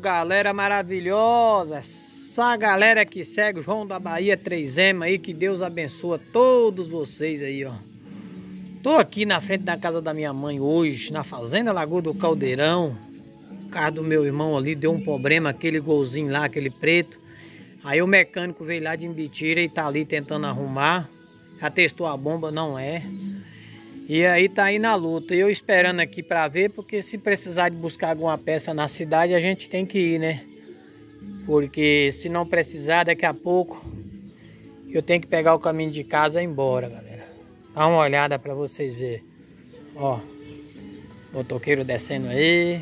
galera maravilhosa, essa galera que segue o João da Bahia 3M aí, que Deus abençoa todos vocês aí, ó. Tô aqui na frente da casa da minha mãe hoje, na Fazenda Lagoa do Caldeirão. O carro do meu irmão ali deu um problema, aquele golzinho lá, aquele preto. Aí o mecânico veio lá de Imbitira e tá ali tentando arrumar. Já testou a bomba, não é. E aí tá aí na luta. Eu esperando aqui pra ver, porque se precisar de buscar alguma peça na cidade, a gente tem que ir, né? Porque se não precisar, daqui a pouco eu tenho que pegar o caminho de casa e ir embora, galera. Dá uma olhada pra vocês verem. Ó, motoqueiro descendo aí.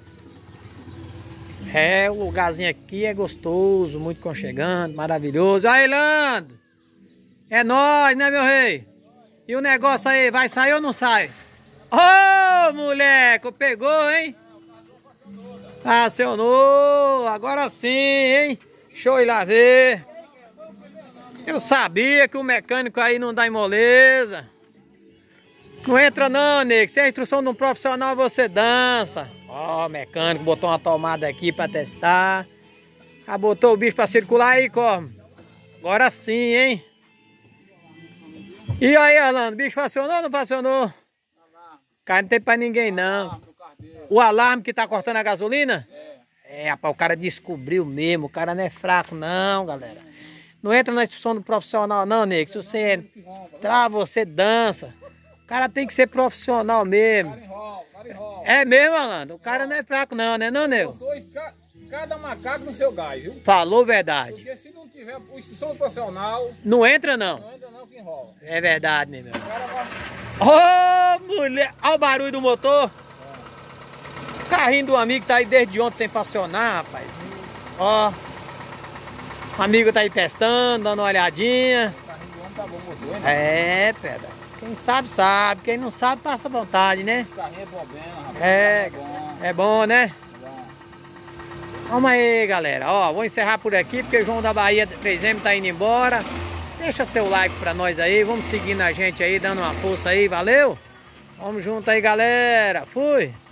É, o lugarzinho aqui é gostoso, muito conchegante, maravilhoso. Aí, Lando! É nóis, né, meu rei? E o negócio aí, vai sair ou não sai? Ô, moleque, pegou, hein? Acionou, agora sim, hein? Deixa eu ir lá ver. Eu sabia que o mecânico aí não dá em moleza. Não entra não, nego. Se é a instrução de um profissional, você dança. Ó, o mecânico botou uma tomada aqui pra testar. Já botou o bicho pra circular aí, como? Agora sim, hein? E aí, Orlando, o bicho funcionou ou não funcionou? Cara, não tem pra ninguém, não. O alarme que tá cortando a gasolina? É, rapaz, o cara descobriu mesmo. O cara não é fraco, não, galera. Não entra na instrução do profissional, não, nego. Se você entrar, você dança. O cara tem que ser profissional mesmo. É mesmo, Orlando? O cara não é fraco, não, né, não, nego? Cada macaco no seu gás, viu? Falou verdade. Porque se não tiver instrução do profissional... Não entra, não? Não entra não que enrola. É verdade, né, meu? Vai... Ô, mulher! Olha o barulho do motor. O carrinho do amigo tá aí desde ontem sem funcionar, rapaz. Ó. O amigo tá aí testando, dando uma olhadinha. O carrinho do homem tá bom, motor, né? É, pedra. Quem sabe, sabe. Quem não sabe, passa vontade, né? Esse carrinho é bom, rapaz. É, bom. é bom, né? É bom. Vamos aí, galera. Ó, vou encerrar por aqui, porque o João da Bahia 3M tá indo embora. Deixa seu like pra nós aí. Vamos seguindo a gente aí, dando uma força aí. Valeu? Vamos junto aí, galera. Fui!